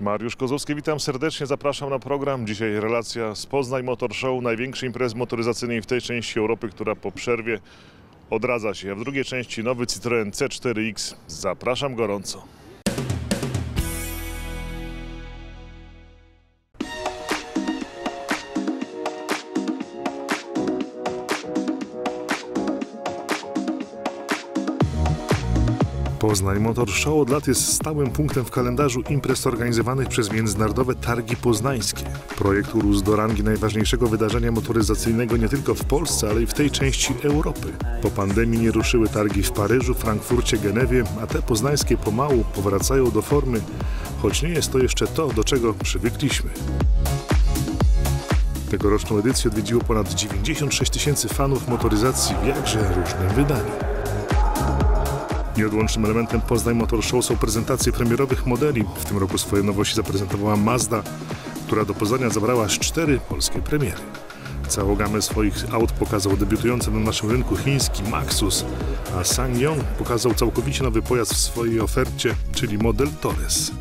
Mariusz Kozłowski, witam serdecznie, zapraszam na program. Dzisiaj relacja z Poznań Motor Show, największej imprezy motoryzacyjnej w tej części Europy, która po przerwie odradza się. A w drugiej części nowy Citroen C4X. Zapraszam gorąco. Poznań Motor Show od lat jest stałym punktem w kalendarzu imprez organizowanych przez Międzynarodowe Targi Poznańskie. Projekt urósł do rangi najważniejszego wydarzenia motoryzacyjnego nie tylko w Polsce, ale i w tej części Europy. Po pandemii nie ruszyły targi w Paryżu, Frankfurcie, Genewie, a te poznańskie pomału powracają do formy, choć nie jest to jeszcze to, do czego przywykliśmy. Tegoroczną edycję odwiedziło ponad 96 tysięcy fanów motoryzacji w jakże różnym wydaniu. Nieodłącznym elementem Poznań Motor Show są prezentacje premierowych modeli. W tym roku swoje nowości zaprezentowała Mazda, która do Poznania zabrała aż 4 polskie premiery. Całą gamę swoich aut pokazał debiutujący na naszym rynku chiński Maxus, a SsangYong pokazał całkowicie nowy pojazd w swojej ofercie, czyli model Torres.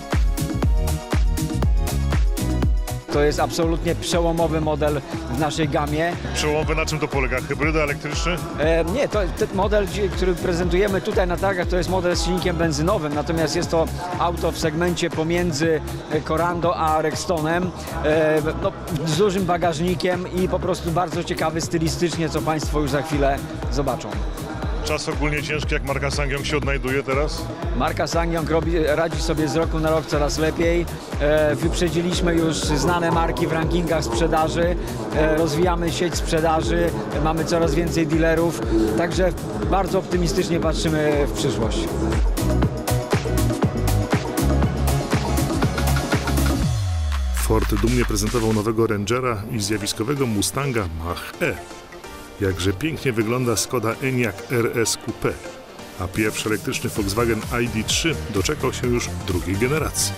To jest absolutnie przełomowy model w naszej gamie. Przełomowy, na czym to polega? Hybrydy, elektryczny? Nie, ten model, który prezentujemy tutaj na targach, to jest model z silnikiem benzynowym, natomiast jest to auto w segmencie pomiędzy Corando a Rextonem, z dużym bagażnikiem i po prostu bardzo ciekawy stylistycznie, co Państwo już za chwilę zobaczą. Czas ogólnie ciężki, jak marka SsangYong się odnajduje teraz? Marka SsangYong radzi sobie z roku na rok coraz lepiej. Wyprzedziliśmy już znane marki w rankingach sprzedaży, rozwijamy sieć sprzedaży, mamy coraz więcej dealerów, także bardzo optymistycznie patrzymy w przyszłość. Ford dumnie prezentował nowego Rangera i zjawiskowego Mustanga Mach-E. Jakże pięknie wygląda Skoda Enyaq RS Coupe, a pierwszy elektryczny Volkswagen ID.3 doczekał się już drugiej generacji.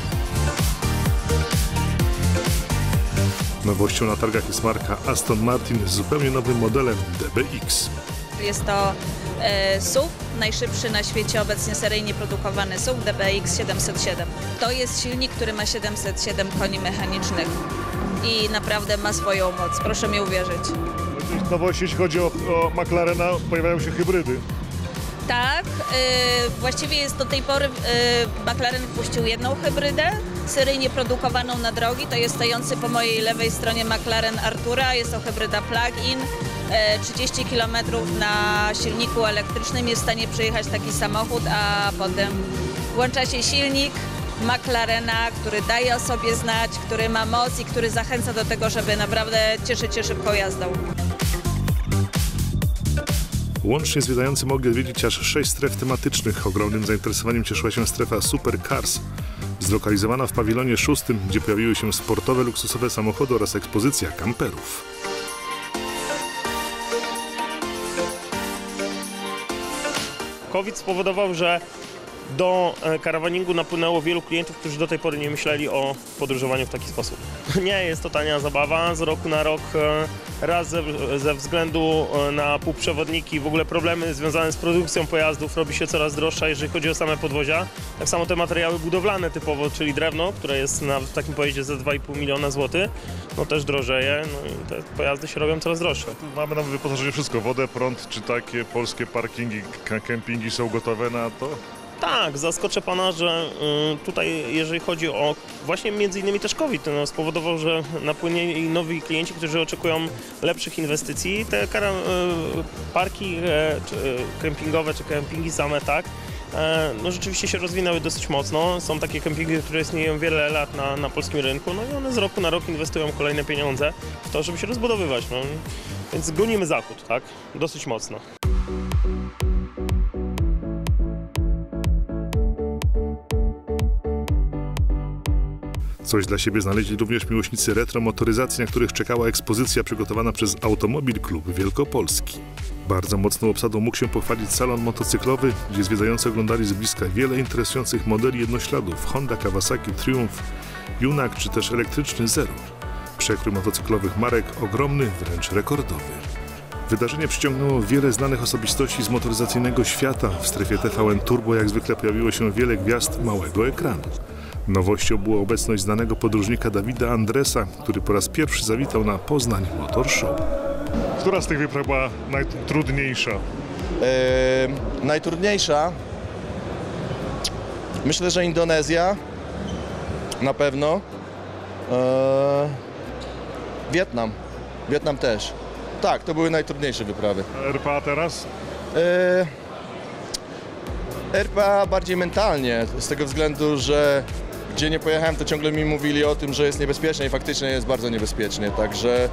Nowością na targach jest marka Aston Martin z zupełnie nowym modelem DBX. Jest to SUV, najszybszy na świecie obecnie seryjnie produkowany SUV DBX 707. To jest silnik, który ma 707 koni mechanicznych i naprawdę ma swoją moc, proszę mi uwierzyć. Nowości, jeśli chodzi o McLarena, pojawiają się hybrydy. Tak, właściwie jest do tej pory McLaren wpuścił jedną hybrydę, seryjnie produkowaną na drogi. To jest stojący po mojej lewej stronie McLaren Artura. Jest to hybryda plug-in. 30 km na silniku elektrycznym jest w stanie przejechać taki samochód, a potem włącza się silnik McLarena, który daje o sobie znać, który ma moc i który zachęca do tego, żeby naprawdę cieszyć się szybką jazdą. Łącznie zwiedzający mogli odwiedzić aż 6 stref tematycznych. Ogromnym zainteresowaniem cieszyła się strefa Supercars, zlokalizowana w pawilonie 6, gdzie pojawiły się sportowe, luksusowe samochody oraz ekspozycja kamperów. COVID spowodował, że do karawaningu napłynęło wielu klientów, którzy do tej pory nie myśleli o podróżowaniu w taki sposób. Nie jest to tania zabawa, z roku na rok raz ze względu na półprzewodniki, w ogóle problemy związane z produkcją pojazdów robi się coraz droższa, jeżeli chodzi o same podwozia. Tak samo te materiały budowlane typowo, czyli drewno, które jest w takim pojeździe za 2,5 miliona złotych, no też drożeje, no i te pojazdy się robią coraz droższe. Mamy na wyposażeniu wszystko, wodę, prąd, czy takie polskie parkingi, kempingi są gotowe na to? Tak, zaskoczę Pana, że tutaj jeżeli chodzi o właśnie między innymi też COVID, no, spowodował, że napłynęli nowi klienci, którzy oczekują lepszych inwestycji. Te parki kempingowe czy kempingi same, tak, no rzeczywiście się rozwinęły dosyć mocno. Są takie kempingi, które istnieją wiele lat na polskim rynku, no i one z roku na rok inwestują kolejne pieniądze w to, żeby się rozbudowywać. No. Więc gonimy zachód, tak, dosyć mocno. Coś dla siebie znaleźli również miłośnicy retro motoryzacji, na których czekała ekspozycja przygotowana przez Automobil Klub Wielkopolski. Bardzo mocną obsadą mógł się pochwalić salon motocyklowy, gdzie zwiedzający oglądali z bliska wiele interesujących modeli jednośladów: Honda, Kawasaki, Triumph, Junak czy też elektryczny Zero. Przekrój motocyklowych marek ogromny, wręcz rekordowy. Wydarzenie przyciągnęło wiele znanych osobistości z motoryzacyjnego świata. W strefie TVN Turbo jak zwykle pojawiło się wiele gwiazd małego ekranu. Nowością była obecność znanego podróżnika Dawida Andresa, który po raz pierwszy zawitał na Poznań Motor Show. Która z tych wypraw była najtrudniejsza? Najtrudniejsza? Myślę, że Indonezja. Na pewno. Wietnam. Wietnam też. Tak, to były najtrudniejsze wyprawy. A RPA teraz? RPA bardziej mentalnie, z tego względu, że gdzie nie pojechałem, to ciągle mi mówili o tym, że jest niebezpiecznie i faktycznie jest bardzo niebezpiecznie, także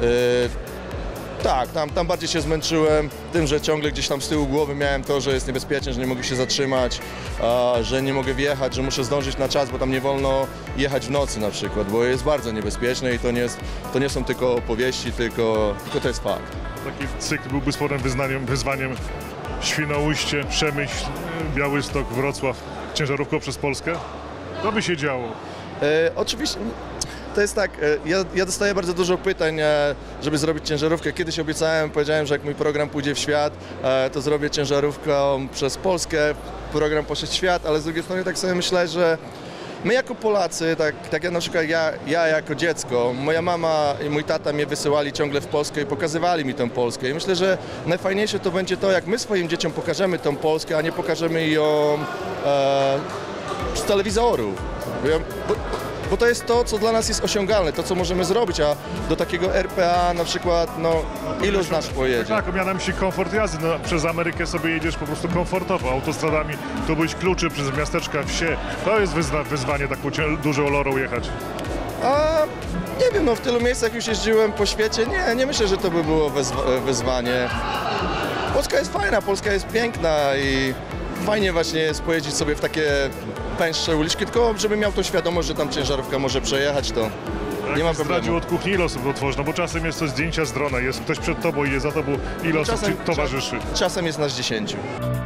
tak, tam bardziej się zmęczyłem tym, że ciągle gdzieś tam z tyłu głowy miałem to, że jest niebezpiecznie, że nie mogę się zatrzymać, że nie mogę wjechać, że muszę zdążyć na czas, bo tam nie wolno jechać w nocy na przykład, bo jest bardzo niebezpieczne i to nie są tylko opowieści, tylko to jest fakt. Taki cykl byłby sporym wyzwaniem. Świnoujście, Przemyśl, Białystok, Wrocław, ciężarówką przez Polskę? Co by się działo? Oczywiście, to jest tak, ja dostaję bardzo dużo pytań, żeby zrobić ciężarówkę. Kiedyś powiedziałem, że jak mój program pójdzie w świat, to zrobię ciężarówką przez Polskę, program poszedł w świat, ale z drugiej strony tak sobie myślę, że my jako Polacy, tak ja na przykład ja jako dziecko, moja mama i mój tata mnie wysyłali ciągle w Polskę i pokazywali mi tę Polskę. I myślę, że najfajniejsze to będzie to, jak my swoim dzieciom pokażemy tę Polskę, a nie pokażemy ją z telewizorów. Bo to jest to, co dla nas jest osiągalne, to, co możemy zrobić, a do takiego RPA na przykład, ilu z nas pojedzie? Tak, miałem na myśli komfort jazdy. Przez Amerykę sobie jedziesz po prostu komfortowo, autostradami, tu byś kluczy przez miasteczka, wsie. To jest wyzwanie taką dużą lorą jechać. Nie wiem, w tylu miejscach już jeździłem po świecie, nie myślę, że to by było wyzwanie. Polska jest fajna, Polska jest piękna i fajnie właśnie jest pojeździć sobie w takie pęższe uliczki, tylko żeby miał to świadomość, że tam ciężarówka może przejechać, to nie ma problemu. Zdradził od kuchni, ile osób otworzono, bo czasem jest to zdjęcia z drona, jest ktoś przed tobą i jest za tobą, ile osób ci towarzyszy? Czasem jest nas 10.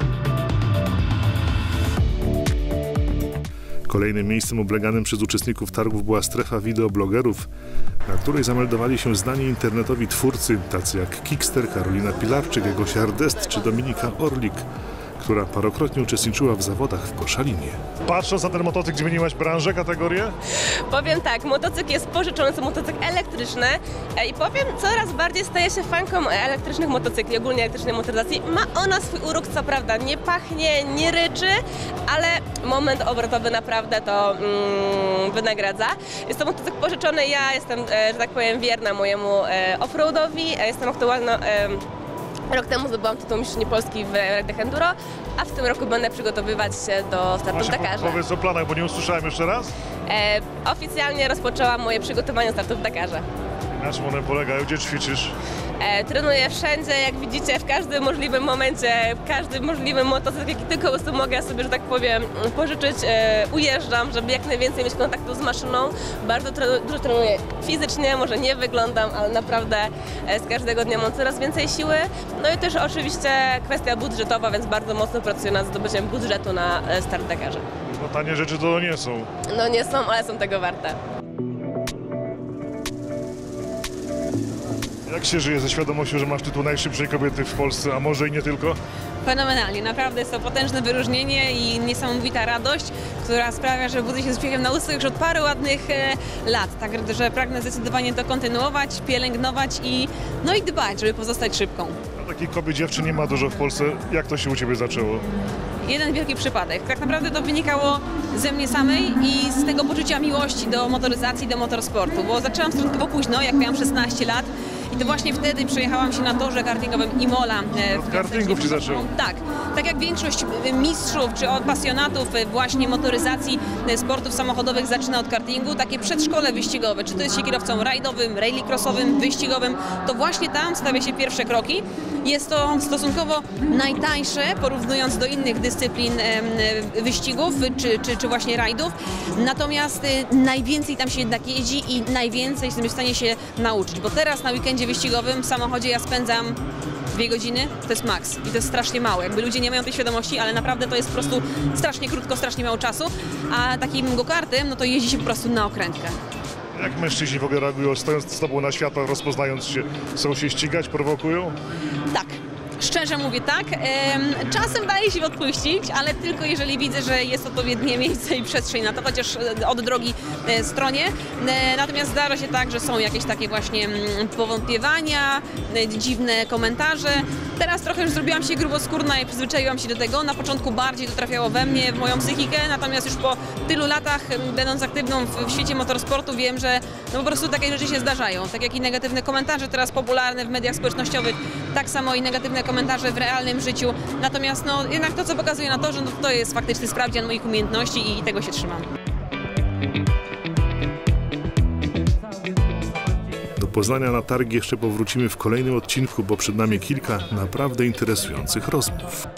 Kolejnym miejscem obleganym przez uczestników targów była strefa wideoblogerów, na której zameldowali się znani internetowi twórcy, tacy jak Kikster, Karolina Pilarczyk, Gosia Ardest czy Dominika Orlik, która parokrotnie uczestniczyła w zawodach w Koszalinie. Patrząc na ten motocykl, zmieniłaś branżę, kategorię? Powiem tak, motocykl jest pożyczony, to motocykl elektryczny i powiem, coraz bardziej staję się fanką elektrycznych motocykli, ogólnie elektrycznej motoryzacji. Ma ona swój urok, co prawda nie pachnie, nie ryczy, ale moment obrotowy naprawdę to wynagradza. Jest to motocykl pożyczony, ja jestem, że tak powiem, wierna mojemu offroadowi, jestem aktualnie rok temu zdobyłam tytuł mistrzyni Polski w rajdach enduro, a w tym roku będę przygotowywać się do startu w Dakarze. Powiedz o planach, bo nie usłyszałem jeszcze raz. Oficjalnie rozpoczęłam moje przygotowanie do startu w Dakarze. Na czym one polegają? Gdzie ćwiczysz? Trenuję wszędzie, jak widzicie, w każdym możliwym momencie, każdy możliwy motocykl, jaki tylko mogę sobie, że tak powiem, pożyczyć, ujeżdżam, żeby jak najwięcej mieć kontaktu z maszyną. Bardzo dużo trenuję fizycznie, może nie wyglądam, ale naprawdę z każdego dnia mam coraz więcej siły. No i też oczywiście kwestia budżetowa, więc bardzo mocno pracuję nad zdobyciem budżetu na start w Dakarze. No tanie rzeczy to nie są. No nie są, ale są tego warte. Jak się żyje ze świadomością, że masz tytuł najszybszej kobiety w Polsce, a może i nie tylko? Fenomenalnie, naprawdę jest to potężne wyróżnienie i niesamowita radość, która sprawia, że budzę się z uśmiechem na ustach już od paru ładnych lat, także pragnę zdecydowanie to kontynuować, pielęgnować i dbać, żeby pozostać szybką. A takich kobiet, dziewczyn nie ma dużo w Polsce. Jak to się u Ciebie zaczęło? Jeden wielki przypadek. Tak naprawdę to wynikało ze mnie samej i z tego poczucia miłości do motoryzacji, do motorsportu, bo zaczęłam stosunkowo późno, jak miałam 16 lat. I to właśnie wtedy przejechałam się na torze kartingowym Imola. Od kartingów Ci zaczęło? Tak jak większość mistrzów czy pasjonatów właśnie motoryzacji, sportów samochodowych zaczyna od kartingu, takie przedszkole wyścigowe, czy to jest się kierowcą rajdowym, rallycrossowym, wyścigowym, to właśnie tam stawia się pierwsze kroki. Jest to stosunkowo najtańsze, porównując do innych dyscyplin wyścigów czy właśnie rajdów, natomiast najwięcej tam się jednak jeździ i najwięcej jestem w stanie się nauczyć, bo teraz na weekendzie wyścigowym w samochodzie ja spędzam 2 godziny, to jest maks i to jest strasznie mało, jakby ludzie nie mają tej świadomości, ale naprawdę to jest po prostu strasznie krótko, strasznie mało czasu, a takim go-kartem, no to jeździ się po prostu na okrętkę. Jak mężczyźni w ogóle reagują, stojąc z Tobą na światłach, rozpoznając się? Chcą się ścigać, prowokują? Tak. Szczerze mówię tak, czasem daje się odpuścić, ale tylko jeżeli widzę, że jest odpowiednie miejsce i przestrzeń na to, chociaż od drogi stronie. Natomiast zdarza się tak, że są jakieś takie właśnie powątpiewania, dziwne komentarze. Teraz trochę już zrobiłam się gruboskórna i przyzwyczaiłam się do tego. Na początku bardziej to trafiało we mnie, w moją psychikę, natomiast już po tylu latach, będąc aktywną w świecie motorsportu, wiem, że no po prostu takie rzeczy się zdarzają. Tak jak i negatywne komentarze teraz popularne w mediach społecznościowych, tak samo i negatywne komentarze w realnym życiu. Natomiast no, jednak to, co pokazuje na to, że no, to jest faktyczny sprawdzian moich umiejętności i tego się trzymam. Do Poznania na targi jeszcze powrócimy w kolejnym odcinku, bo przed nami kilka naprawdę interesujących rozmów.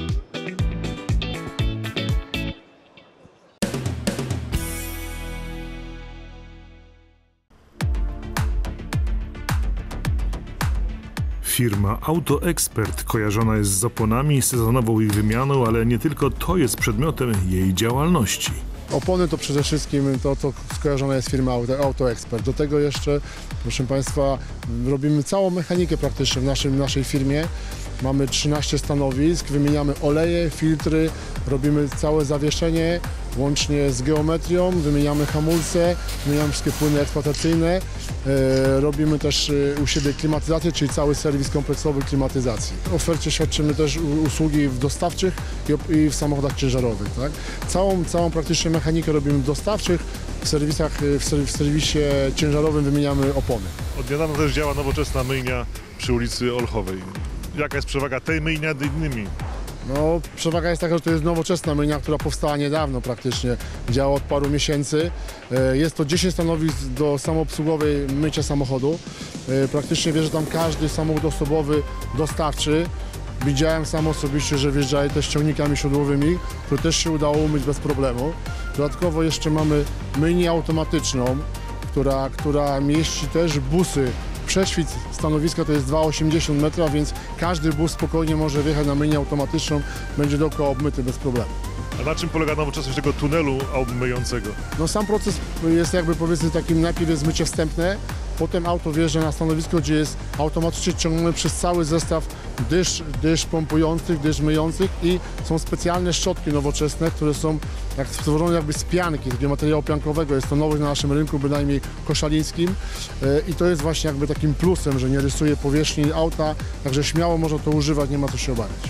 Firma AutoExpert kojarzona jest z oponami, sezonową ich wymianą, ale nie tylko to jest przedmiotem jej działalności. Opony to przede wszystkim to, co skojarzona jest firma AutoExpert. Do tego jeszcze, proszę Państwa, robimy całą mechanikę praktycznie w naszej firmie. Mamy 13 stanowisk, wymieniamy oleje, filtry, robimy całe zawieszenie, łącznie z geometrią, wymieniamy hamulce, wymieniamy wszystkie płyny eksploatacyjne. Robimy też u siebie klimatyzację, czyli cały serwis kompleksowy klimatyzacji. W ofercie świadczymy też usługi w dostawczych i w samochodach ciężarowych. Tak? Całą praktycznie mechanikę robimy w dostawczych, w serwisie ciężarowym wymieniamy opony. Od niedawna też działa nowoczesna myjnia przy ulicy Olchowej. Jaka jest przewaga tej myjni nad innymi? No, przewaga jest taka, że to jest nowoczesna myjnia, która powstała niedawno praktycznie, działa od paru miesięcy. Jest to 10 stanowisk do samoobsługowej mycia samochodu. Praktycznie wjeżdża tam każdy samochód osobowy dostawczy. Widziałem sam osobiście, że wjeżdżają też ciągnikami siodłowymi, które też się udało umyć bez problemu. Dodatkowo jeszcze mamy myjnię automatyczną, która mieści też busy. Prześwit stanowiska to jest 2,80 metra, więc każdy bus spokojnie może wjechać na myjnię automatyczną, będzie dookoła obmyty bez problemu. A na czym polega nowoczesność tego tunelu myjącego? No sam proces jest jakby powiedzmy takim, najpierw jest mycie wstępne, potem auto wjeżdża na stanowisko, gdzie jest automatycznie ciągniony przez cały zestaw dysz pompujących, dysz myjących i są specjalne szczotki nowoczesne, które są stworzone jakby z pianki, takiego materiału piankowego. Jest to nowość na naszym rynku, bynajmniej koszalińskim i to jest właśnie jakby takim plusem, że nie rysuje powierzchni auta, także śmiało można to używać, nie ma co się obawiać.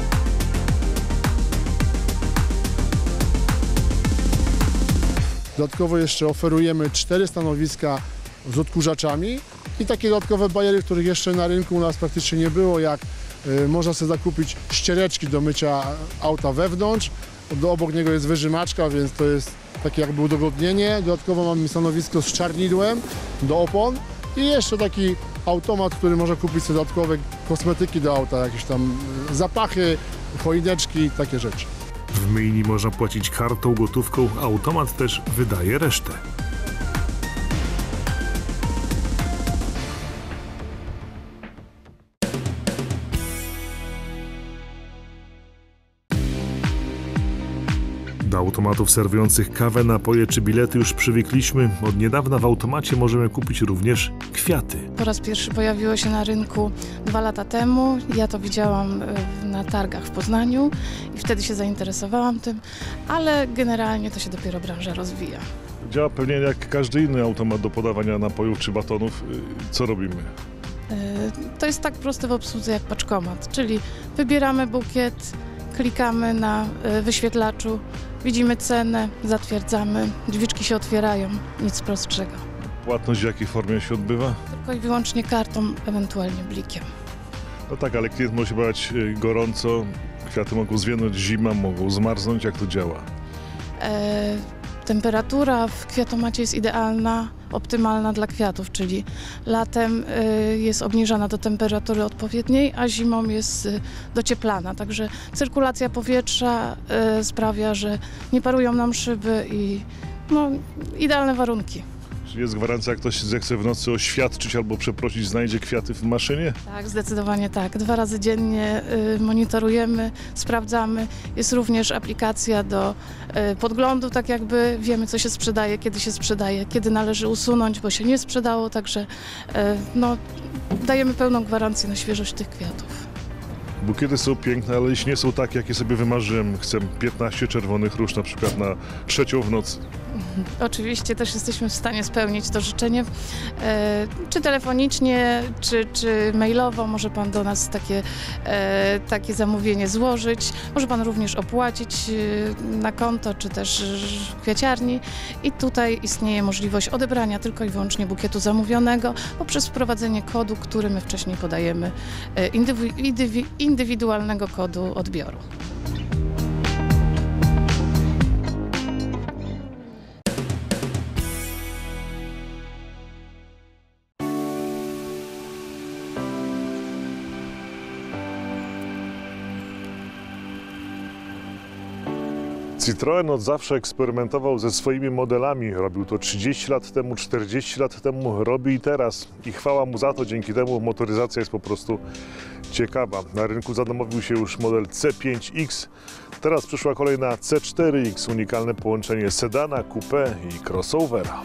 Dodatkowo jeszcze oferujemy 4 stanowiska z odkurzaczami i takie dodatkowe bariery, których jeszcze na rynku u nas praktycznie nie było, jak można sobie zakupić ściereczki do mycia auta wewnątrz, obok niego jest wyżymaczka, więc to jest takie jakby udogodnienie. Dodatkowo mamy stanowisko z czarnidłem do opon i jeszcze taki automat, który można kupić sobie dodatkowe kosmetyki do auta, jakieś tam zapachy, choineczki, takie rzeczy. W myjni można płacić kartą, gotówką, a automat też wydaje resztę. Do automatów serwujących kawę, napoje czy bilety już przywykliśmy. Od niedawna w automacie możemy kupić również kwiaty. Po raz pierwszy pojawiło się na rynku 2 lata temu. Ja to widziałam na targach w Poznaniu i wtedy się zainteresowałam tym, ale generalnie to się dopiero branża rozwija. Działa pewnie jak każdy inny automat do podawania napojów czy batonów. Co robimy? To jest tak proste w obsłudze jak paczkomat, czyli wybieramy bukiet, klikamy na wyświetlaczu, widzimy cenę, zatwierdzamy, drzwiczki się otwierają, nic prostszego. Płatność w jakiej formie się odbywa? Tylko i wyłącznie kartą, ewentualnie blikiem. No tak, ale klient musi brać gorąco, kwiaty mogą zwiędnąć, zima, mogą zmarznąć. Jak to działa? Temperatura w kwiatomacie jest idealna, optymalna dla kwiatów, czyli latem jest obniżana do temperatury odpowiedniej, a zimą jest docieplana. Także cyrkulacja powietrza sprawia, że nie parują nam szyby i no, idealne warunki. Czy jest gwarancja, jak ktoś zechce w nocy oświadczyć albo przeprosić, znajdzie kwiaty w maszynie? Tak, zdecydowanie tak. 2 razy dziennie monitorujemy, sprawdzamy. Jest również aplikacja do podglądu, tak jakby wiemy, co się sprzedaje, kiedy należy usunąć, bo się nie sprzedało, także no, dajemy pełną gwarancję na świeżość tych kwiatów. Bukiety są piękne, ale jeśli nie są takie, jakie sobie wymarzyłem, chcę 15 czerwonych róż na przykład na 3 w nocy. Oczywiście też jesteśmy w stanie spełnić to życzenie, czy telefonicznie, czy mailowo. Może Pan do nas takie zamówienie złożyć. Może Pan również opłacić na konto, czy też w kwiaciarni. I tutaj istnieje możliwość odebrania tylko i wyłącznie bukietu zamówionego poprzez wprowadzenie kodu, który my wcześniej podajemy, indywidualnego kodu odbioru. Citroen od zawsze eksperymentował ze swoimi modelami. Robił to 30 lat temu, 40 lat temu, robi i teraz. I chwała mu za to, dzięki temu motoryzacja jest po prostu ciekawa. Na rynku zadomowił się już model C5X. Teraz przyszła kolej na C4X, unikalne połączenie sedana, coupé i crossovera.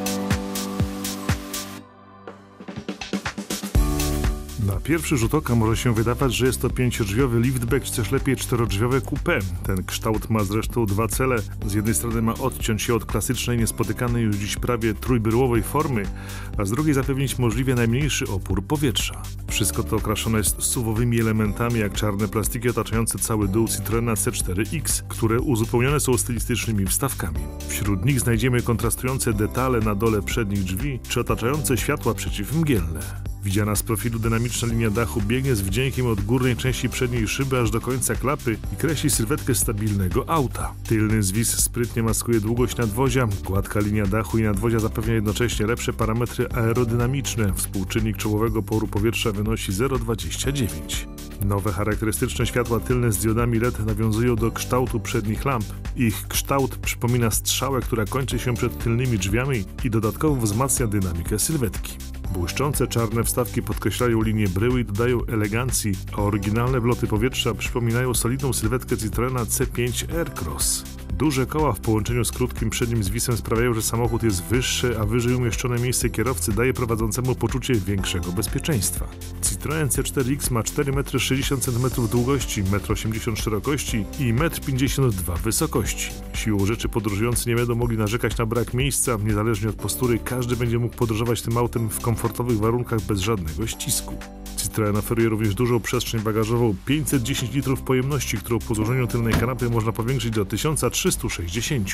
Na pierwszy rzut oka może się wydawać, że jest to 5-drzwiowy liftback, czy też lepiej 4-drzwiowe coupé. Ten kształt ma zresztą dwa cele. Z jednej strony ma odciąć się od klasycznej, niespotykanej już dziś prawie trójbryłowej formy, a z drugiej zapewnić możliwie najmniejszy opór powietrza. Wszystko to okraszone jest suwowymi elementami, jak czarne plastiki otaczające cały dół Citroena C4X, które uzupełnione są stylistycznymi wstawkami. Wśród nich znajdziemy kontrastujące detale na dole przednich drzwi, czy otaczające światła przeciwmgielne. Widziana z profilu dynamiczna linia dachu biegnie z wdziękiem od górnej części przedniej szyby aż do końca klapy i kreśli sylwetkę stabilnego auta. Tylny zwis sprytnie maskuje długość nadwozia, gładka linia dachu i nadwozia zapewnia jednocześnie lepsze parametry aerodynamiczne. Współczynnik czołowego oporu powietrza wynosi 0,29. Nowe charakterystyczne światła tylne z diodami LED nawiązują do kształtu przednich lamp. Ich kształt przypomina strzałę, która kończy się przed tylnymi drzwiami i dodatkowo wzmacnia dynamikę sylwetki. Błyszczące czarne wstawki podkreślają linię bryły i dodają elegancji, a oryginalne wloty powietrza przypominają solidną sylwetkę Citroena C5 Aircross. Duże koła w połączeniu z krótkim przednim zwisem sprawiają, że samochód jest wyższy, a wyżej umieszczone miejsce kierowcy daje prowadzącemu poczucie większego bezpieczeństwa. Citroen C4X ma 4,60 m długości, 1,80 m szerokości i 1,52 m wysokości. Siłą rzeczy podróżujący nie będą mogli narzekać na brak miejsca. Niezależnie od postury, każdy będzie mógł podróżować tym autem w komfortowych warunkach bez żadnego ścisku. Citroen oferuje również dużą przestrzeń bagażową, 510 litrów pojemności, którą po złożeniu tylnej kanapy można powiększyć do 1360.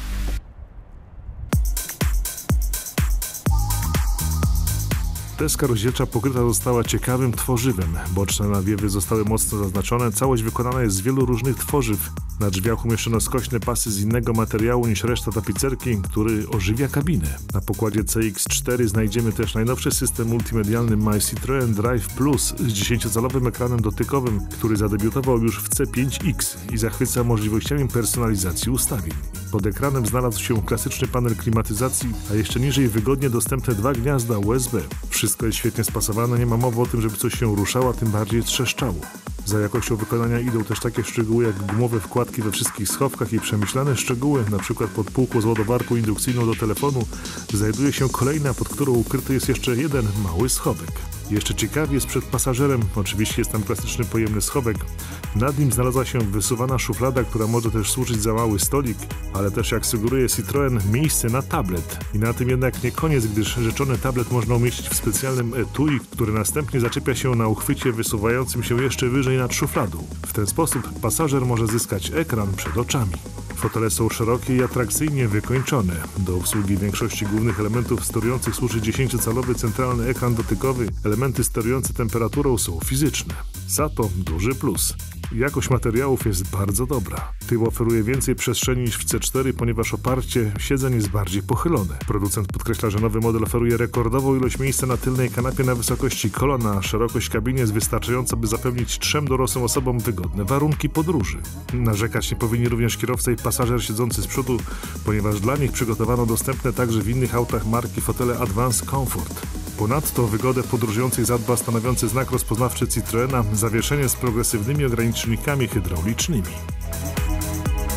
Deska rozdzielcza pokryta została ciekawym tworzywem. Boczne nawiewy zostały mocno zaznaczone, całość wykonana jest z wielu różnych tworzyw. Na drzwiach umieszczono skośne pasy z innego materiału niż reszta tapicerki, który ożywia kabinę. Na pokładzie CX4 znajdziemy też najnowszy system multimedialny My Citroen Drive Plus z 10-calowym ekranem dotykowym, który zadebiutował już w C5X i zachwyca możliwościami personalizacji ustawień. Pod ekranem znalazł się klasyczny panel klimatyzacji, a jeszcze niżej wygodnie dostępne 2 gniazda USB. Wszystko jest świetnie spasowane, nie ma mowy o tym, żeby coś się ruszało, a tym bardziej trzeszczało. Za jakością wykonania idą też takie szczegóły jak gumowe wkładki we wszystkich schowkach i przemyślane szczegóły, np. pod półką z ładowarką indukcyjną do telefonu znajduje się kolejna, pod którą ukryty jest jeszcze jeden mały schowek. Jeszcze ciekawie jest przed pasażerem, oczywiście jest tam klasyczny pojemny schowek. Nad nim znalazła się wysuwana szuflada, która może też służyć za mały stolik, ale też, jak sugeruje Citroen, miejsce na tablet. I na tym jednak nie koniec, gdyż rzeczony tablet można umieścić w specjalnym etui, który następnie zaczepia się na uchwycie wysuwającym się jeszcze wyżej nad szufladą. W ten sposób pasażer może zyskać ekran przed oczami. Fotele są szerokie i atrakcyjnie wykończone. Do obsługi większości głównych elementów sterujących służy 10-calowy centralny ekran dotykowy. Elementy sterujące temperaturą są fizyczne. Za to duży plus. Jakość materiałów jest bardzo dobra. Tył oferuje więcej przestrzeni niż w C4, ponieważ oparcie siedzeń jest bardziej pochylone. Producent podkreśla, że nowy model oferuje rekordową ilość miejsca na tylnej kanapie na wysokości kolana, a szerokość kabiny jest wystarczająca, by zapewnić 3 dorosłym osobom wygodne warunki podróży. Narzekać nie powinni również kierowca i pasażer siedzący z przodu, ponieważ dla nich przygotowano dostępne także w innych autach marki fotele Advanced Comfort. Ponadto wygodę podróżujących zadba stanowiący znak rozpoznawczy Citroena zawieszenie z progresywnymi ogranicznikami hydraulicznymi.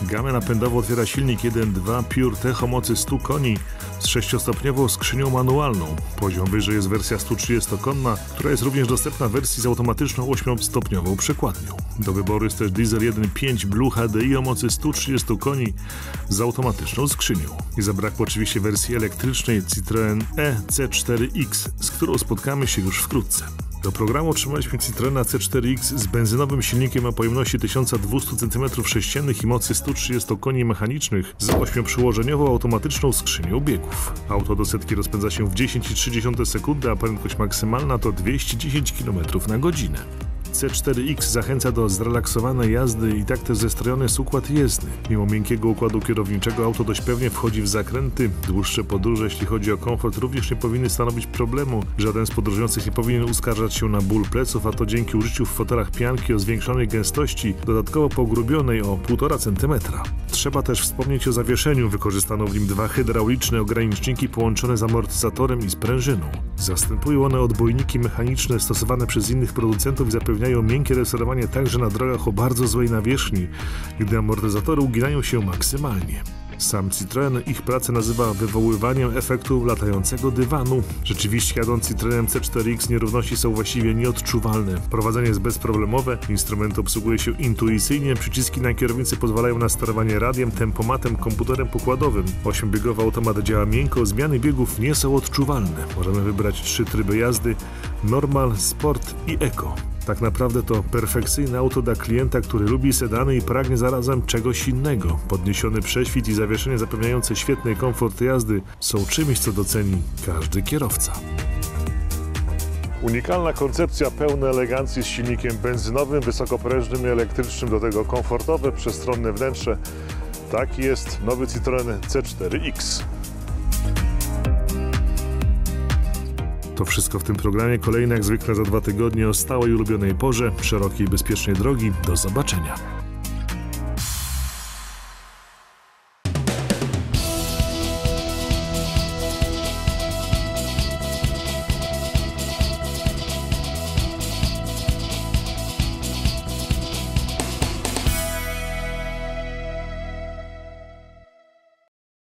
Gamę napędową otwiera silnik 1.2 Pure Tech o mocy 100 koni z 6-stopniową skrzynią manualną. Poziom wyżej jest wersja 130-konna, która jest również dostępna w wersji z automatyczną 8-stopniową przekładnią. Do wyboru jest też diesel 1.5 Blue HDI o mocy 130 koni z automatyczną skrzynią. Nie zabrakło oczywiście wersji elektrycznej Citroën C4X, z którą spotkamy się już wkrótce. Do programu otrzymaliśmy Citroena C4X z benzynowym silnikiem o pojemności 1200 cm3 i mocy 130 koni mechanicznych z 8-przyłożeniową automatyczną skrzynią biegów. Auto do setki rozpędza się w 10,3 sekundy, a prędkość maksymalna to 210 km na godzinę. C4X zachęca do zrelaksowanej jazdy i tak też zestrojony jest układ jezdny. Mimo miękkiego układu kierowniczego auto dość pewnie wchodzi w zakręty. Dłuższe podróże, jeśli chodzi o komfort, również nie powinny stanowić problemu. Żaden z podróżujących nie powinien uskarżać się na ból pleców, a to dzięki użyciu w fotelach pianki o zwiększonej gęstości, dodatkowo pogrubionej o 1,5 cm. Trzeba też wspomnieć o zawieszeniu. Wykorzystano w nim dwa hydrauliczne ograniczniki połączone z amortyzatorem i sprężyną. Zastępują one odbojniki mechaniczne stosowane przez innych producentów i zapewniają miękkie resorowanie także na drogach o bardzo złej nawierzchni, gdy amortyzatory uginają się maksymalnie. Sam Citroen ich pracę nazywa wywoływaniem efektu latającego dywanu. Rzeczywiście jadąc Citroenem C4X nierówności są właściwie nieodczuwalne. Prowadzenie jest bezproblemowe, instrument obsługuje się intuicyjnie, przyciski na kierownicy pozwalają na sterowanie radiem, tempomatem, komputerem pokładowym. 8-biegowy automat działa miękko, zmiany biegów nie są odczuwalne. Możemy wybrać 3 tryby jazdy: Normal, Sport i Eco. Tak naprawdę to perfekcyjne auto dla klienta, który lubi sedany i pragnie zarazem czegoś innego. Podniesiony prześwit i zawieszenie zapewniające świetny komfort jazdy są czymś, co doceni każdy kierowca. Unikalna koncepcja pełna elegancji z silnikiem benzynowym, wysokoprężnym i elektrycznym, do tego komfortowe, przestronne wnętrze. Taki jest nowy Citroen C4X. To wszystko w tym programie. Kolejny jak zwykle za 2 tygodnie o stałej ulubionej porze, szerokiej i bezpiecznej drogi. Do zobaczenia.